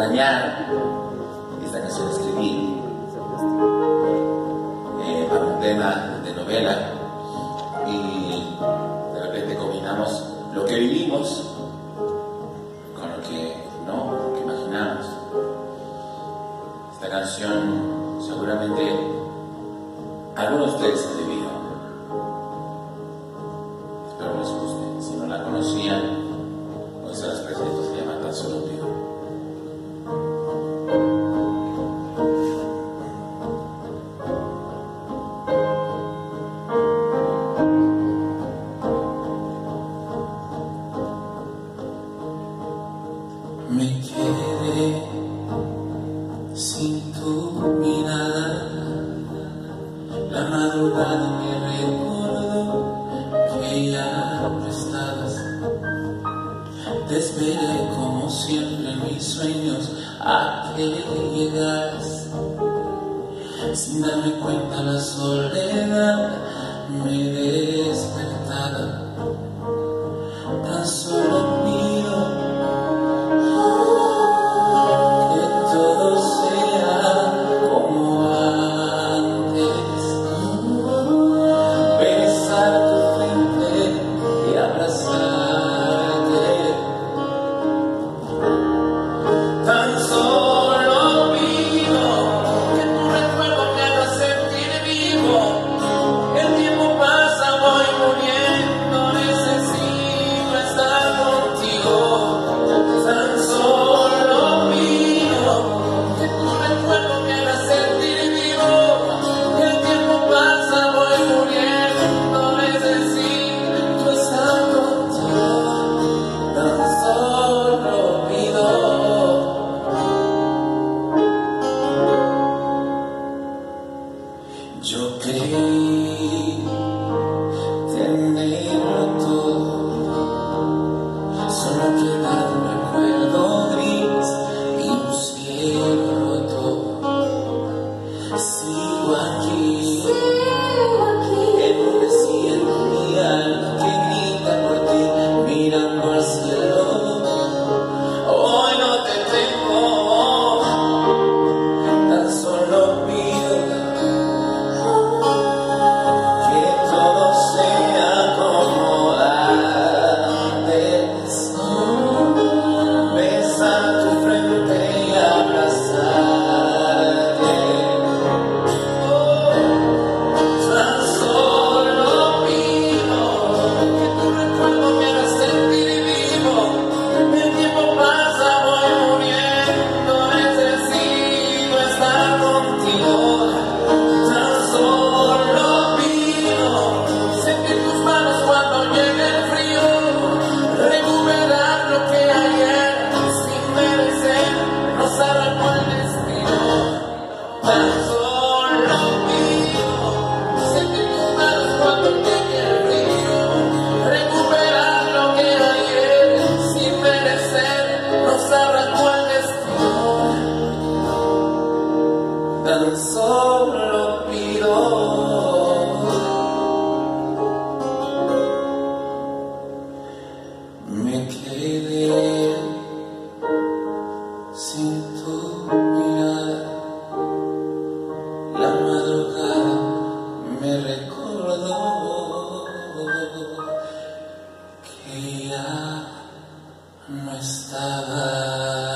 extrañar. Esta canción escribí para un tema de novela y de repente combinamos lo que vivimos con lo que imaginamos. Esta canción seguramente algunos de ustedes han vivido. Espero les guste. Si no la conocían, hoy se las presento. Se llama Tan Solo Pido. Me quedé sin tu mirada, la madrugada me recordó que ya no estabas. Te esperé como siempre en mis sueños a que llegaras. Sin darme cuenta la soledad me despertaba. Tan solo pido yo creí tenerlo todo, solo quedaba un recuerdo gris y un cielo roto. Sigo aquí, en un desierto mi alma que grita por ti, mirando al cielo. Hoy no te tengo, tan solo pido tan solo pido. Me quedé sin tu mirada, la madrugada me recordó que ya no estaba.